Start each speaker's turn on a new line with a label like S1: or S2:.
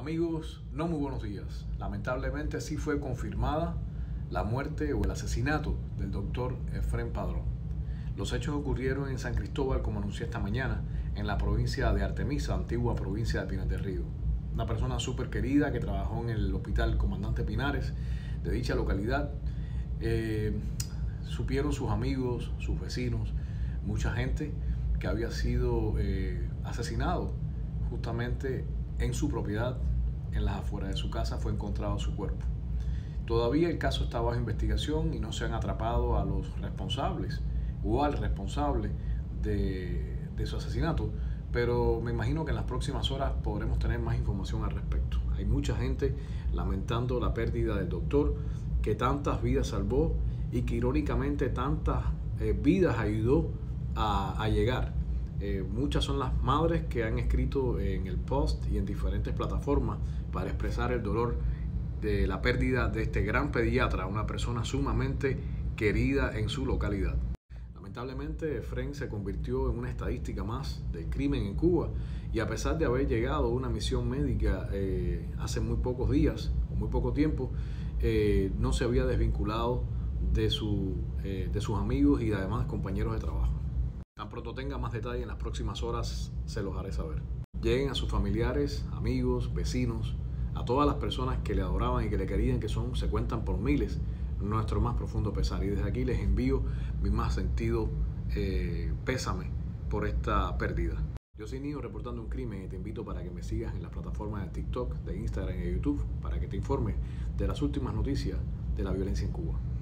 S1: Amigos, no muy buenos días. Lamentablemente sí fue confirmada la muerte o el asesinato del doctor Efrén Padrón. Los hechos ocurrieron en San Cristóbal, como anuncié esta mañana, en la provincia de Artemisa, antigua provincia de Pinar del Río. Una persona súper querida que trabajó en el hospital Comandante Pinares de dicha localidad. Supieron sus amigos, sus vecinos, mucha gente que había sido asesinado justamente en su propiedad, en las afueras de su casa fue encontrado su cuerpo. Todavía el caso está bajo investigación y no se han atrapado a los responsables o al responsable de su asesinato, pero me imagino que en las próximas horas podremos tener más información al respecto. Hay mucha gente lamentando la pérdida del doctor que tantas vidas salvó y que irónicamente tantas vidas ayudó a llegar. Muchas son las madres que han escrito en el post y en diferentes plataformas para expresar el dolor de la pérdida de este gran pediatra, una persona sumamente querida en su localidad. Lamentablemente, Efrén se convirtió en una estadística más del crimen en Cuba y a pesar de haber llegado a una misión médica hace muy pocos días o muy poco tiempo, no se había desvinculado de sus amigos y además compañeros de trabajo. Tan pronto tenga más detalle en las próximas horas se los haré saber. Lleguen a sus familiares, amigos, vecinos, a todas las personas que le adoraban y que le querían, que se cuentan por miles, nuestro más profundo pesar. Y desde aquí les envío mi más sentido pésame por esta pérdida. Yo soy Nio reportando un crimen y te invito para que me sigas en las plataformas de TikTok, de Instagram y de YouTube para que te informe de las últimas noticias de la violencia en Cuba.